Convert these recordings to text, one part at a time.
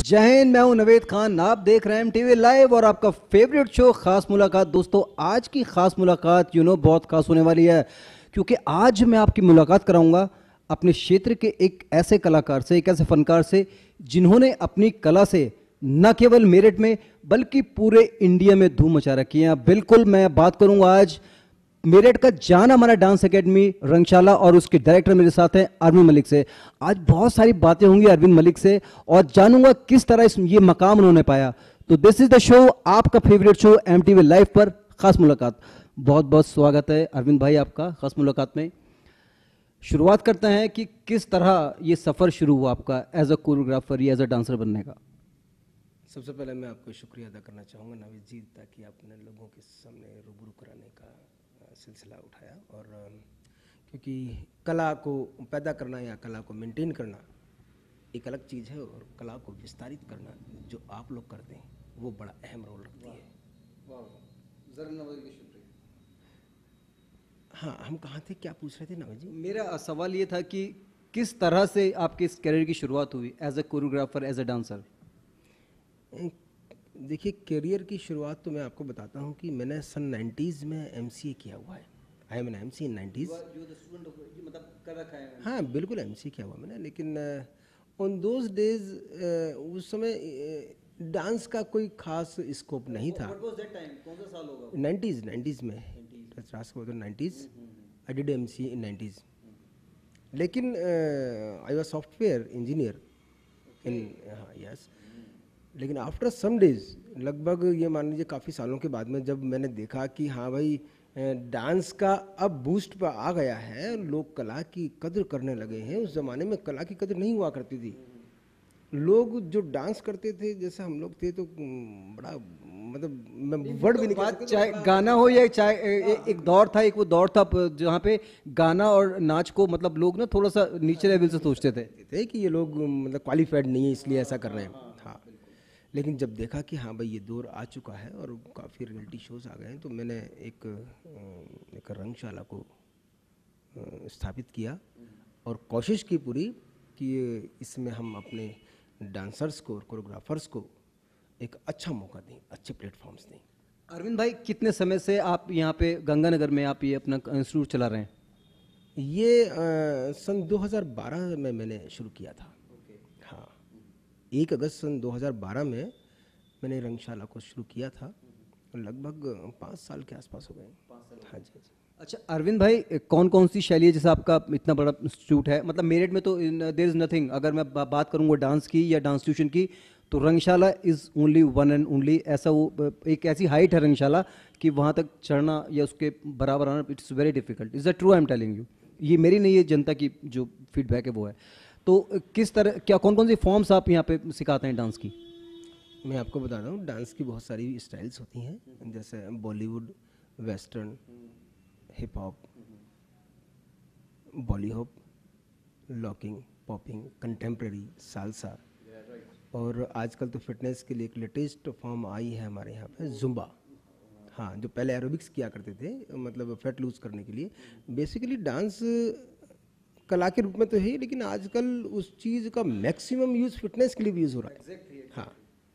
जय हिंद। मैं हूं नवेद खान, आप देख रहे हैं एमटीवी लाइव और आपका फेवरेट शो खास मुलाकात। दोस्तों, आज की खास मुलाकात बहुत खास होने वाली है, क्योंकि आज मैं आपकी मुलाकात कराऊंगा अपने क्षेत्र के एक ऐसे कलाकार से, एक ऐसे फनकार से जिन्होंने अपनी कला से न केवल मेरठ में बल्कि पूरे इंडिया में धूम मचा रखी है। बिल्कुल, मैं बात करूंगा आज मेरठ का जाना माना डांस एकेडमी रंगशाला और उसके डायरेक्टर मेरे साथ हैं अरविंद मलिक से। आज बहुत सारी बातें होंगी अरविंद मलिक से और जानूंगा किस तरह ये मकाम उन्होंने पाया। तो दिस इज द शो, आपका फेवरेट शो एमटीवी लाइव पर खास मुलाकात। बहुत बहुत स्वागत है अरविंद भाई आपका खास मुलाकात में। शुरुआत करते हैं कि किस तरह ये सफर शुरू हुआ आपका एज अ कोरियोग्राफर या एज अ डांसर बनने का। सबसे पहले मैं आपको शुक्रिया अदा करना चाहूँगा नवीद जी, ताकि आपने लोगों के सामने रूबरू कराने का सिलसिला उठाया। और क्योंकि कला को पैदा करना या कला को मेंटेन करना एक अलग चीज़ है, और कला को विस्तारित करना जो आप लोग करते हैं वो बड़ा अहम रोल रखती है। हाँ, हम कहाँ थे, क्या पूछ रहे थे नवीद जी? मेरा सवाल ये था कि किस तरह से आपके इस करियर की शुरुआत हुई as a choreographer, as a dancer. देखिए, करियर की शुरुआत तो मैं आपको बताता हूँ कि मैंने सन 90s में एमसीए किया हुआ है। I am an MC in 90s। मतलब कर रखा है। हाँ, बिल्कुल एमसी किया हुआ मैंने, लेकिन ऑन दोज डेज उस समय डांस का कोई खास स्कोप नहीं था। कौन सा साल होगा? 90s में, 90s। I did MC in 90s, लेकिन I was software engineer in, हाँ यस। लेकिन आफ्टर सम डेज, लगभग ये मान लीजिए काफ़ी सालों के बाद में, जब मैंने देखा कि हाँ भाई डांस का अब बूस्ट पर आ गया है, लोग कला की कदर करने लगे हैं। उस ज़माने में कला की कदर नहीं हुआ करती थी। लोग जो डांस करते थे, जैसे हम लोग थे, तो बड़ा, मतलब मैं वर्ड भी नहीं कह सकता। चाहे गाना हो या चाहे एक दौर था, एक वो दौर था जहाँ पे गाना और नाच को मतलब लोग ना थोड़ा सा नीचे लेवल से सोचते थे कि ये लोग मतलब क्वालिफाइड नहीं है इसलिए ऐसा कर रहे हैं। हाँ, लेकिन जब देखा कि हाँ भाई ये दौर आ चुका है और काफ़ी रियलिटी शोज़ आ गए हैं, तो मैंने एक रंगशाला को स्थापित किया और कोशिश की पूरी कि इसमें हम अपने डांसर्स को और कोरियोग्राफर्स को एक अच्छा मौका दें, अच्छे प्लेटफॉर्म्स दें। अरविंद भाई, कितने समय से आप यहाँ पे गंगानगर में आप ये अपना इंस्टीट्यूट चला रहे हैं? ये सन 2012 में मैंने शुरू किया था। हाँ, 1 अगस्त सन 2012 में मैंने रंगशाला को शुरू किया था, लगभग 5 साल के आसपास हो गए। हाँ जी। अच्छा अरविंद भाई, कौन कौन सी शैली है, जैसे आपका इतना बड़ा इंस्टीट्यूट है, मतलब मेरठ में तो देयर इज़ नथिंग। अगर मैं बात करूँगा डांस की या डांस ट्यूशन की, तो Rangshala is only one and only. ऐसा वो एक ऐसी हाइट है रंगशाला कि वहाँ तक चढ़ना या उसके बराबर आना it's very difficult. Is that true? I am telling you, ये मेरी नहीं है, जनता की जो फीडबैक है वो है। तो किस तरह, क्या कौन कौन सी फॉर्म्स आप यहाँ पे सिखाते हैं डांस की? मैं आपको बता रहा हूँ, डांस की बहुत सारी स्टाइल्स होती हैं, जैसे Bollywood, western, hip hop, Bollyhop, locking, popping, contemporary, salsa, और आजकल तो फिटनेस के लिए एक लेटेस्ट फॉर्म आई है हमारे यहाँ पे, जुम्बा। हाँ, जो पहले एरोबिक्स किया करते थे, मतलब फैट लूज करने के लिए। बेसिकली डांस कला के रूप में तो है, लेकिन आजकल उस चीज़ का मैक्सिमम यूज़ फिटनेस के लिए भी यूज़ हो रहा है। हाँ,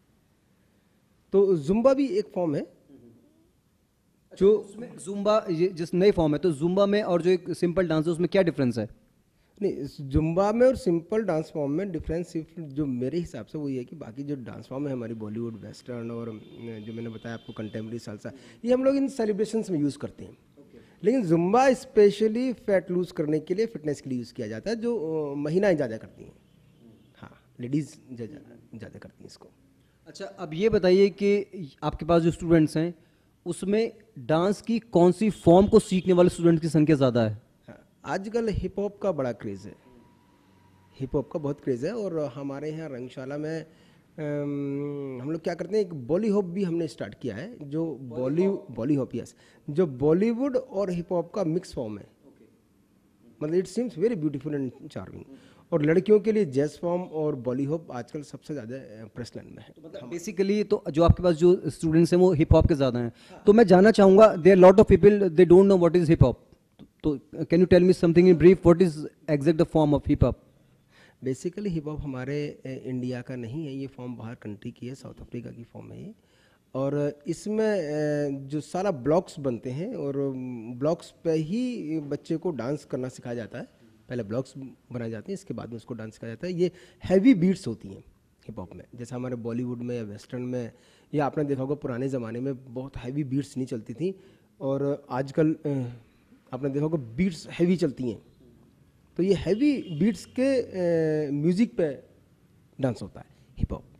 तो जुम्बा भी एक फॉर्म है जो उसमें जुम्बा, ये जिस नई फॉर्म है, तो जुम्बा में और जो एक सिंपल डांस है उसमें क्या डिफरेंस है? नहीं, जुम्बा में और सिंपल डांस फॉर्म में डिफरेंस सिर्फ जो मेरे हिसाब से वो ये है कि बाकी जो डांस फॉर्म है हमारी बॉलीवुड, वेस्टर्न और जो मैंने बताया आपको कंटेम्प्रेरी, सालसा, ये हम लोग इन सेलिब्रेशंस में यूज़ करते हैं। लेकिन जुम्बा स्पेशली फैट लूज करने के लिए, फिटनेस के लिए यूज़ किया जाता है, जो महिलाएं ज़्यादा करती हैं। हाँ, लेडीज़ ज़्यादा करती हैं इसको। अच्छा, अब ये बताइए कि आपके पास जो स्टूडेंट्स हैं उसमें डांस की कौन सी फॉर्म को सीखने वाले स्टूडेंट्स की संख्या ज़्यादा है? आजकल हिप हॉप का बड़ा क्रेज़ है, हिप हॉप का बहुत क्रेज़ है। और हमारे यहाँ रंगशाला में हम लोग क्या करते हैं, एक बॉलीहॉप भी हमने स्टार्ट किया है, जो बॉलीहॉप, यस, जो बॉलीवुड और हिप हॉप का मिक्स फॉर्म है। मतलब it seems very beautiful and charming. और लड़कियों के लिए जैज फॉर्म और बॉलीहॉप आजकल सबसे ज़्यादा प्रचलन में है। तो मतलब बेसिकली तो जो आपके पास जो स्टूडेंट्स हैं वो हिप हॉप के ज़्यादा हैं। तो मैं जानना चाहूँगा, there lot of people they don't know what is hip hop. तो can you tell me something in brief, what is exact the form of hip hop? Basically hip hop हमारे India का नहीं है, ये फॉर्म बाहर country की है, south Africa की फॉर्म है ये। और इसमें जो सारा ब्लॉक्स बनते हैं और ब्लॉक्स पे ही बच्चे को डांस करना सिखाया जाता है। पहले ब्लॉक्स बनाए जाते हैं, इसके बाद में उसको डांस सिखाया जाता है। ये हैवी बीट्स होती हैं हिप हॉप में, जैसे हमारे बॉलीवुड में या वेस्टर्न में, या आपने देखा होगा पुराने ज़माने में बहुत हैवी बीट्स नहीं चलती थी, और आजकल आपने देखा होगा बीट्स हैवी चलती हैं। तो ये हैवी बीट्स के म्यूज़िक पे डांस होता है हिप हॉप।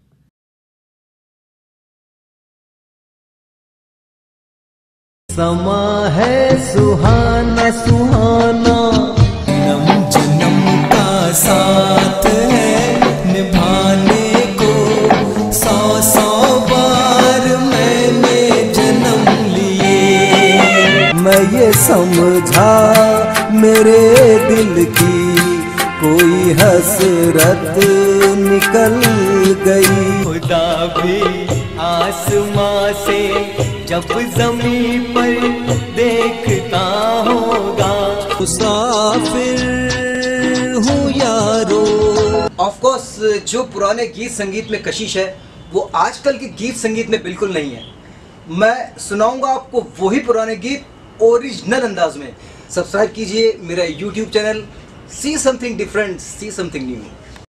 समा है सुहाना सुहाना, जन्म जन्म का साथ है निभाने को, 100 बार मैंने जन्म लिए। मैं ये समझा मेरे दिल की कोई हसरत निकल गई। खुदा भी आसमां से जब ज़मीं पर देखता होगा, मुसाफिर हूँ यारो। ऑफ कोर्स जो पुराने गीत संगीत में कशिश है वो आजकल के गीत संगीत में बिल्कुल नहीं है। मैं सुनाऊंगा आपको वही पुराने गीत ओरिजिनल अंदाज में। सब्सक्राइब कीजिए मेरा YouTube channel, see something different, see something new.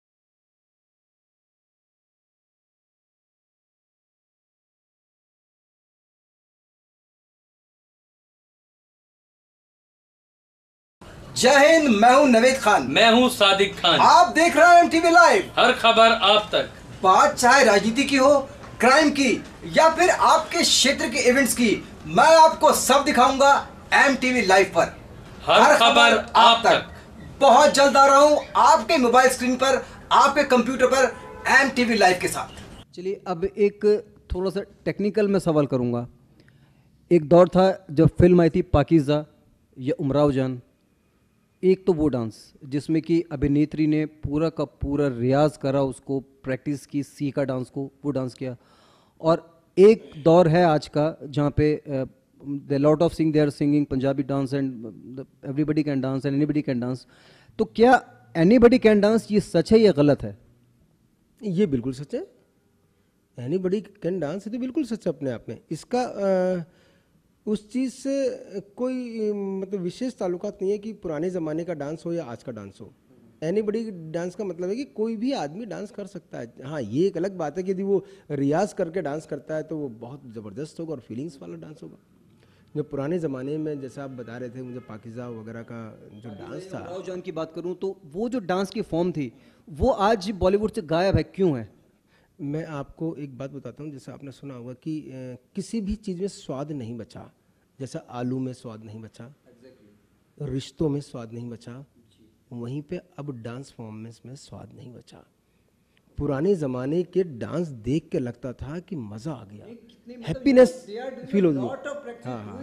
जय हिंद, मैं हूं नवेद खान। मैं हूं सादिक खान। आप देख रहे हैं एमटीवी लाइव। हर खबर आप तक। बात चाहे राजनीति की हो, क्राइम की, या फिर आपके क्षेत्र के इवेंट्स की, मैं आपको सब दिखाऊंगा एमटीवी लाइव पर। हर खबर आप तक। बहुत जल्द आ रहा हूं आपके मोबाइल स्क्रीन पर, आपके कंप्यूटर पर, एमटीवी लाइव के साथ। चलिए अब एक थोड़ा सा टेक्निकल में सवाल करूंगा। एक दौर था जब फिल्म आई थी पाकीज़ा या उमराव जान। एक तो वो डांस जिसमें कि अभिनेत्री ने पूरा का पूरा रियाज करा, उसको प्रैक्टिस की, सीखा डांस को, वो डांस किया। और एक दौर है आज का जहाँ पे they lot of sing, they are singing Punjabi dance and everybody can dance and anybody can dance. तो क्या एनीबडी कैन डांस ये सच है या गलत है? ये बिल्कुल सच है। एनीबडी कैन डांस तो बिल्कुल सच है अपने आप में। इसका उस चीज़ से कोई मतलब विशेष ताल्लुकात नहीं है कि पुराने ज़माने का डांस हो या आज का डांस हो। एनीबडी डांस का मतलब है कि कोई भी आदमी डांस कर सकता है। हाँ, ये एक अलग बात है कि यदि वो रियाज करके डांस करता है तो वो बहुत ज़बरदस्त होगा और फीलिंग्स वाला डांस होगा। जो पुराने ज़माने में जैसे आप बता रहे थे, मुझे पाकीज़ा वगैरह का जो डांस था, उमराव जान की बात करूं तो वो जो डांस की फॉर्म थी वो आज बॉलीवुड से गायब है, क्यों है? मैं आपको एक बात बताता हूँ। जैसे आपने सुना होगा कि किसी भी चीज़ में स्वाद नहीं बचा। जैसा आलू में स्वाद नहीं बचा, रिश्तों में स्वाद नहीं बचा, वहीं पे अब डांस फॉर्म में स्वाद नहीं बचा। पुराने ज़माने के डांस देख के लगता था कि मज़ा आ गया, हैप्पीनेस फील होती। हाँ,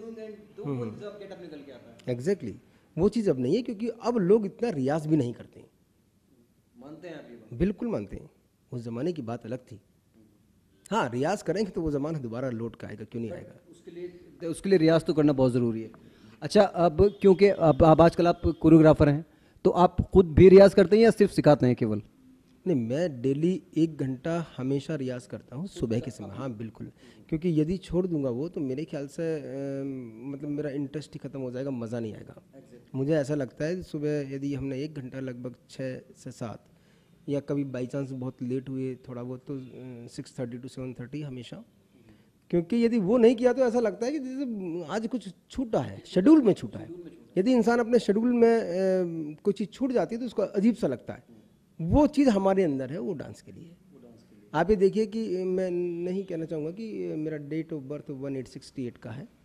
एग्जैक्टली वो चीज़ अब नहीं है, क्योंकि अब लोग इतना रियाज भी नहीं करते। मानते हैं आप? बिल्कुल मानते हैं। उस ज़माने की बात अलग थी। हाँ, रियाज करेंगे तो वो ज़माना दोबारा लौट के आएगा, क्यों नहीं आएगा। उसके लिए रियाज तो करना बहुत ज़रूरी है। अच्छा, अब क्योंकि अब आजकल आप कोरियोग्राफर हैं तो आप खुद भी रियाज करते हैं या सिर्फ सिखाते हैं केवल? नहीं, मैं डेली 1 घंटा हमेशा रियाज करता हूँ सुबह के समय। हाँ बिल्कुल, क्योंकि यदि छोड़ दूंगा वो तो मेरे ख्याल से मतलब मेरा इंटरेस्ट ही ख़त्म हो जाएगा, मज़ा नहीं आएगा। मुझे ऐसा लगता है सुबह यदि हमने 1 घंटा लगभग 6 से 7 या कभी बाई चांस बहुत लेट हुए थोड़ा बहुत तो 6:30 to 7:30 हमेशा, क्योंकि यदि वो नहीं किया तो ऐसा लगता है कि जैसे आज कुछ छूटा है, शेड्यूल में छूटा है। यदि इंसान अपने शेड्यूल में कोई चीज़ छूट जाती है तो उसको अजीब सा लगता है। वो चीज़ हमारे अंदर है, वो डांस के लिए। आप ये देखिए कि मैं नहीं कहना चाहूँगा कि मेरा डेट ऑफ बर्थ 1868 का है,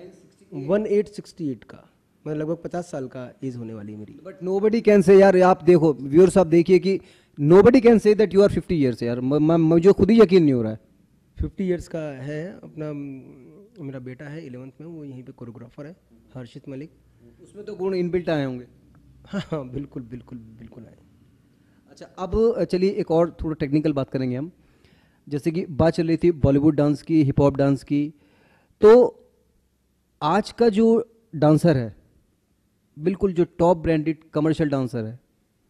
1868 का, मैं लगभग 50 साल का एज होने वाली है मेरी। बट नोबडी कैन से यार, आप देखो व्यूअर्स, आप देखिए कि nobody can say that you are 50 years यार। मुझे खुद ही यकीन नहीं हो रहा है। 50 ईयर्स का है अपना। मेरा बेटा है 11th में, वो यहीं पे कोरियोग्राफर है, हर्षित मलिक। उसमें तो गुण इनबिल्ट आए होंगे। हाँ बिल्कुल बिल्कुल बिल्कुल आए। अच्छा, अब चलिए एक और थोड़ा टेक्निकल बात करेंगे हम। जैसे कि बात चल रही थी बॉलीवुड डांस की, हिप हॉप डांस की, तो आज का जो डांसर है, बिल्कुल जो टॉप ब्रांडेड कमर्शियल डांसर है,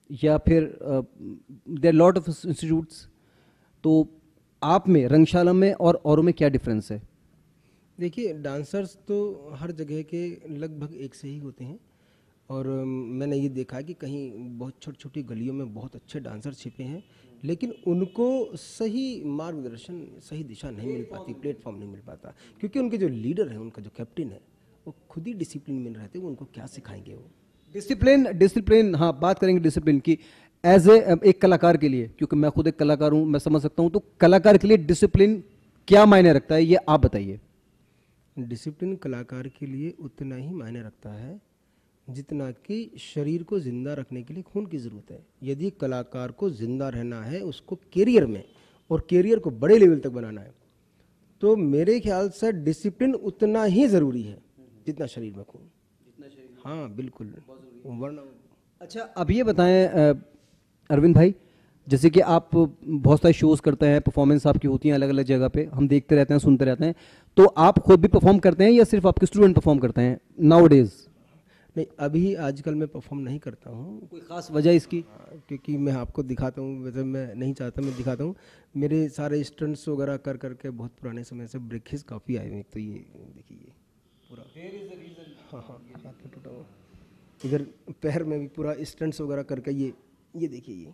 या फिर देयर लॉट ऑफ इंस्टीट्यूट्स, तो आप में, रंगशाला में और औरों में क्या डिफरेंस है? देखिए, डांसर्स तो हर जगह के लगभग एक से ही होते हैं, और मैंने ये देखा कि कहीं बहुत छोटी छोटी गलियों में बहुत अच्छे डांसर छिपे हैं, लेकिन उनको सही मार्गदर्शन, सही दिशा नहीं मिल पाती, प्लेटफॉर्म नहीं मिल पाता, क्योंकि उनके जो लीडर हैं, उनका जो कैप्टन है, वो खुद ही डिसिप्लिन में रहते हैं। वो उनको क्या सिखाएंगे? वो डिसिप्लिन, हाँ, बात करेंगे डिसिप्लिन की। एज ए एक कलाकार के लिए, क्योंकि मैं खुद एक कलाकार हूँ, मैं समझ सकता हूँ, तो कलाकार के लिए डिसिप्लिन क्या मायने रखता है, ये आप बताइए। डिसिप्लिन कलाकार के लिए उतना ही मायने रखता है जितना कि शरीर को जिंदा रखने के लिए खून की ज़रूरत है। यदि कलाकार को जिंदा रहना है, उसको कैरियर में, और कैरियर को बड़े लेवल तक बनाना है, तो मेरे ख्याल से डिसिप्लिन उतना ही ज़रूरी है जितना शरीर में खून। हाँ बिल्कुल, वरना। अच्छा, अब ये बताएं अरविंद भाई, जैसे कि आप बहुत सारे शोज़ करते हैं, परफॉर्मेंस आपकी होती हैं अलग अलग जगह पे, हम देखते रहते हैं, सुनते रहते हैं, तो आप खुद भी परफॉर्म करते हैं या सिर्फ आपके स्टूडेंट परफॉर्म करते हैं नाउ डेज? नहीं, अभी आजकल मैं परफॉर्म नहीं करता हूँ। कोई ख़ास वजह इसकी? क्योंकि मैं आपको दिखाता हूँ, वैसे मैं नहीं चाहता, मैं दिखाता हूँ। मेरे सारे स्टंट्स वगैरह कर करके बहुत पुराने समय से ब्रेकेज काफ़ी आए हैं। तो ये देखिए पूरा, हाँ हाँ, हाथ में टूटा हुआ, इधर पैर में भी पूरा स्टंट्स वगैरह करके ये देखिए ये।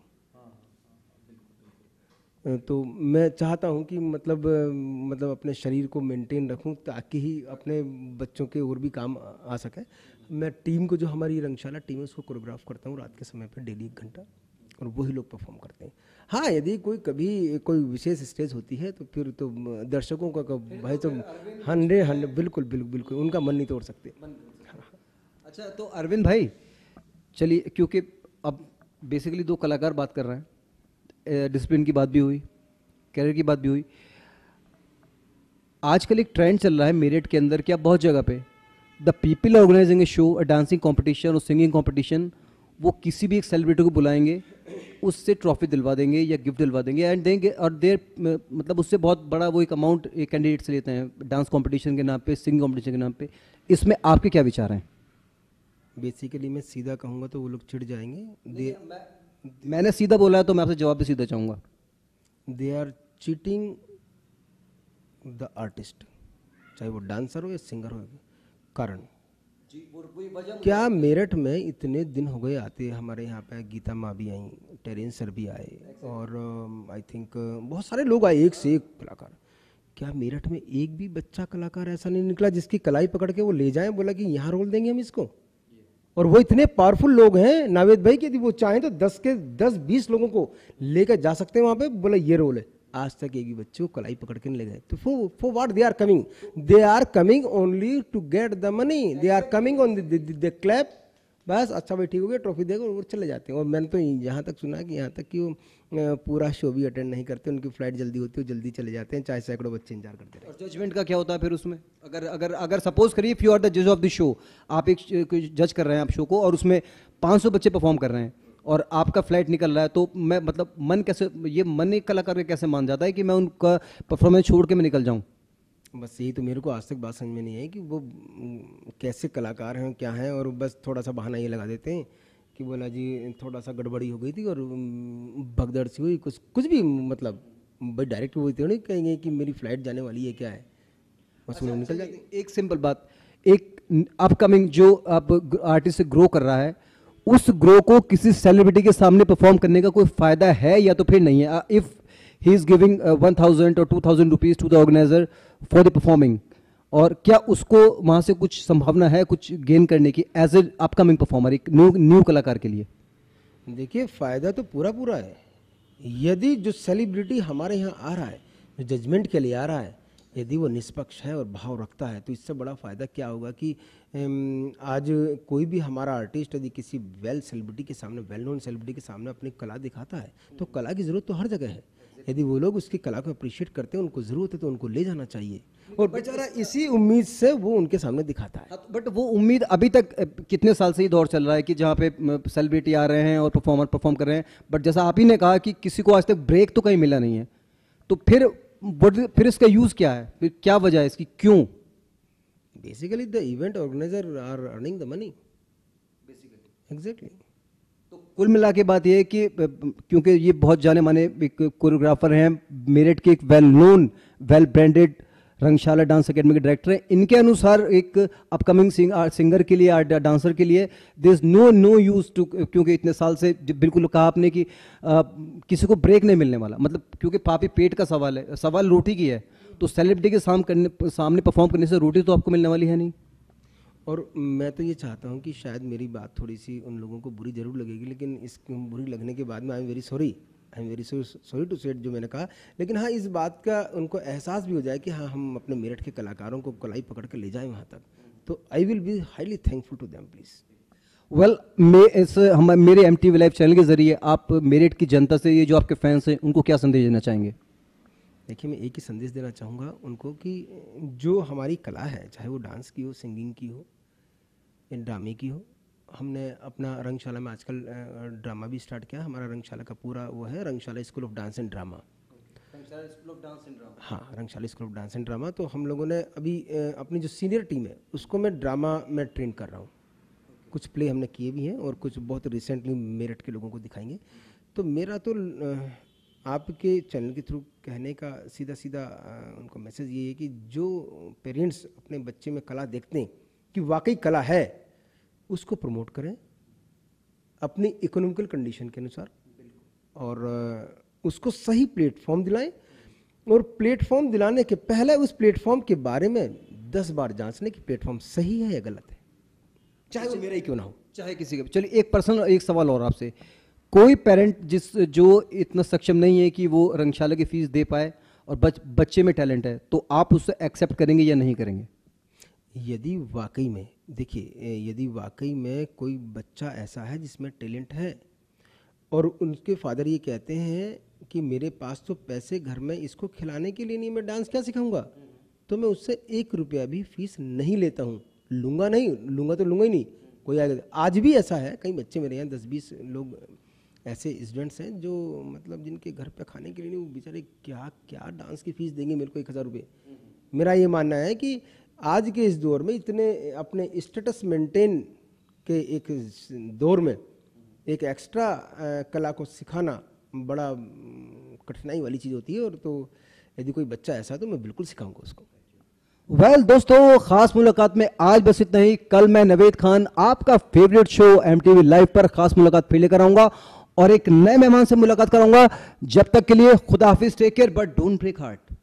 तो मैं चाहता हूँ कि मतलब अपने शरीर को मेंटेन रखूँ, ताकि ही अपने बच्चों के और भी काम आ सके। मैं टीम को, जो हमारी रंगशाला टीम है, उसको कोरियोग्राफ करता हूँ रात के समय पर डेली 1 घंटा, और वही लोग परफॉर्म करते हैं। हाँ, यदि कभी कोई विशेष स्टेज होती है, तो फिर तो दर्शकों का भाई तो 100 बिल्कुल बिल्कुल बिल्कुल उनका मन नहीं तोड़ सकते। अच्छा, तो अरविंद भाई चलिए, क्योंकि अब बेसिकली 2 कलाकार बात कर रहे हैं, डिसिप्लिन की बात भी हुई, कैरियर की बात भी हुई। आजकल एक ट्रेंड चल रहा है मेरठ के अंदर, क्या बहुत जगह पे the people organising a show, a dancing competition और सिंगिंग कंपटीशन, वो किसी भी एक सेलिब्रिटी को बुलाएंगे, उससे ट्रॉफी दिलवा देंगे या गिफ्ट दिलवा देंगे एंड देंगे, और देर मतलब उससे बहुत बड़ा वो एक अमाउंट एक कैंडिडेट से लेते हैं डांस कंपटीशन के नाम पे, सिंगिंग कंपटीशन के नाम पे। इसमें आपके क्या विचार हैं? बेसिकली मैं सीधा कहूँगा तो वो लोग चिढ़ जाएंगे। मैंने सीधा बोला है तो मैं आपसे जवाब भी सीधा चाहूँगा। They are cheating the artist, चाहे वो डांसर हो या सिंगर हो। कारण क्या, मेरठ में इतने दिन हो गए आते, हमारे यहाँ पे गीता माँ भी आई, टेरेंस सर भी आए, और आई थिंक बहुत सारे लोग आए, एक से एक कलाकार। क्या मेरठ में एक भी बच्चा कलाकार ऐसा नहीं निकला जिसकी कलाई पकड़ के वो ले जाए, बोला कि यहाँ रोल देंगे हम इसको? और वो इतने पावरफुल लोग हैं नावेद भाई कि यदि वो चाहें तो 10-20 लोगों को लेकर जा सकते हैं वहाँ पे, बोला ये रोल है। आज तक एक भी बच्चे को कलाई पकड़ के नहीं ले गए। तो for what they are coming only to get the money, they are coming on the clap, बस अच्छा भाई ठीक हो गया, ट्रॉफी देगा और चले जाते हैं। और मैंने तो यहाँ तक सुना कि यहाँ तक कि वो पूरा शो भी अटेंड नहीं करते, उनकी फ्लाइट जल्दी होती है, जल्दी चले जाते हैं, चाहे सैकड़ों बच्चे इंतजार करते रहे। और जजमेंट का क्या होता है फिर उसमें? अगर सपोज करिए इफ यू आर द जज ऑफ द शो, आप एक जज कर रहे हैं आप शो को, और उसमें 500 बच्चे परफॉर्म कर रहे हैं और आपका फ्लाइट निकल रहा है, तो मैं मतलब मन एक कलाकार के कैसे मान जाता है कि मैं उनका परफॉर्मेंस छोड़ के मैं निकल जाऊँ? बस यही तो मेरे को आज तक बात समझ में नहीं आई कि वो कैसे कलाकार हैं, क्या हैं, और बस थोड़ा सा बहाना ये लगा देते हैं कि बोला जी थोड़ा सा गड़बड़ी हो गई थी और भगदड़ सी हुई, कुछ भी, मतलब भाई डायरेक्ट वो नहीं कहेंगे कि मेरी फ्लाइट जाने वाली है, क्या है, बस वो निकल जाते हैं। एक सिंपल बात, एक अपकमिंग जो आप आर्टिस्ट ग्रो कर रहा है, उस ग्रो को किसी सेलिब्रिटी के सामने परफॉर्म करने का कोई फायदा है या तो फिर नहीं है? इफ ही इज गिविंग 1000 और 2000 rupees to the organiser for the performing, और क्या उसको वहां से कुछ संभावना है कुछ गेन करने की एज ए अपकमिंग परफॉर्मर, एक न्यू कलाकार के लिए? देखिए, फायदा तो पूरा है। यदि जो सेलिब्रिटी हमारे यहाँ आ रहा है, जो जजमेंट के लिए आ रहा है, यदि वो निष्पक्ष है और भाव रखता है, तो इससे बड़ा फ़ायदा क्या होगा कि आज कोई भी हमारा आर्टिस्ट यदि किसी वेल नोन सेलिब्रिटी के सामने अपनी कला दिखाता है, तो कला की ज़रूरत तो हर जगह है। यदि वो लोग उसकी कला को अप्रिशिएट करते हैं, उनको ज़रूरत है, तो उनको ले जाना चाहिए, और बेचारा इसी उम्मीद से वो उनके सामने दिखाता है। बट वो उम्मीद अभी तक कितने साल से ही दौर चल रहा है कि जहाँ पे सेलिब्रिटी आ रहे हैं और परफॉर्म कर रहे हैं, बट जैसा आप ही ने कहा कि किसी को आज तक ब्रेक तो कहीं मिला नहीं है, तो फिर इसका यूज़ क्या है, फिर क्या वजह है इसकी, क्यों? Basically the event organiser are earning the money, basically exactly. तो कुल मिला के बात यह है कि क्योंकि ये बहुत जाने माने एक कोरियोग्राफर हैं, मेरठ के एक well known well branded Rangshala dance academy के डायरेक्टर हैं, इनके अनुसार एक अपकमिंग सिंगर के लिए, डांसर के लिए there is no use to, क्योंकि इतने साल से बिल्कुल कहा आपने कि किसी को ब्रेक नहीं मिलने वाला, मतलब क्योंकि पापी पेट का सवाल है, सवाल रोटी की है, तो सेलिब्रिटी के सामने परफॉर्म करने से रोटी तो आपको मिलने वाली है नहीं। और मैं तो ये चाहता हूँ कि शायद मेरी बात थोड़ी सी उन लोगों को बुरी जरूर लगेगी, लेकिन इस बुरी लगने के बाद में I am very sorry to set जो मैंने कहा, लेकिन हाँ इस बात का उनको एहसास भी हो जाए कि हाँ हम अपने मेरठ के कलाकारों को कलाई पकड़ कर ले जाएं वहाँ तक, तो I will be highly thankful to them please. Well मेरे MTV लाइव चैनल के जरिए आप मेरठ की जनता से, ये जो आपके फैंस हैं, उनको क्या संदेश देना चाहेंगे? देखिए मैं एक ही संदेश देना चाहूँगा उनको कि जो हमारी कला है, चाहे वो डांस की हो, सिंगिंग की हो, ड्रामे की हो, हमने अपना रंगशाला में आजकल ड्रामा भी स्टार्ट किया। हमारा रंगशाला का पूरा वो है Rangshala school of dance and drama. हाँ, Rangshala school of dance and drama. तो हम लोगों ने अभी अपनी जो सीनियर टीम है उसको मैं ड्रामा में ट्रेन कर रहा हूँ। कुछ प्ले हमने किए भी हैं और कुछ बहुत रिसेंटली मेरठ के लोगों को दिखाएंगे। तो मेरा तो आपके चैनल के थ्रू कहने का सीधा उनको मैसेज ये है कि जो पेरेंट्स अपने बच्चे में कला देखते हैं कि वाकई कला है, उसको प्रमोट करें अपनी इकोनॉमिकल कंडीशन के अनुसार, और उसको सही प्लेटफॉर्म दिलाएं, और प्लेटफॉर्म दिलाने के पहले उस प्लेटफॉर्म के बारे में 10 बार जांचने की प्लेटफॉर्म सही है या गलत है, चाहे वो मेरा ही क्यों ना हो, चाहे किसी का। चलिए एक पर्सनल एक सवाल और आपसे, कोई पेरेंट जो इतना सक्षम नहीं है कि वो रंगशाला की फीस दे पाए और बच्चे में टैलेंट है, तो आप उससे एक्सेप्ट करेंगे या नहीं करेंगे? यदि वाकई में, देखिए यदि वाकई में कोई बच्चा ऐसा है जिसमें टैलेंट है और उनके फादर ये कहते हैं कि मेरे पास तो पैसे घर में इसको खिलाने के लिए नहीं, मैं डांस क्या सिखाऊंगा, तो मैं उससे 1 रुपया भी फीस नहीं लेता हूँ। लूँगा तो लूँगा ही नहीं। कोई आगे, आज भी ऐसा है, कई बच्चे मेरे यहाँ 10-20 लोग ऐसे स्टूडेंट्स हैं जो मतलब जिनके घर पे खाने के लिए नहीं, वो बेचारे क्या डांस की फीस देंगे मेरे को 1000 रुपये। मेरा ये मानना है कि आज के इस दौर में इतने अपने स्टेटस मेंटेन के एक दौर में एक एक्स्ट्रा कला को सिखाना बड़ा कठिनाई वाली चीज़ होती है, और तो यदि कोई बच्चा ऐसा है तो मैं बिल्कुल सिखाऊंगा उसको। वेल दोस्तों, खास मुलाकात में आज बस इतना ही। कल मैं नवेद खान आपका फेवरेट शो MTV लाइव पर खास मुलाकात फिर लेकर आऊंगा और एक नए मेहमान से मुलाकात कराऊंगा। जब तक के लिए खुदा हाफिज, take care, but don't break heart.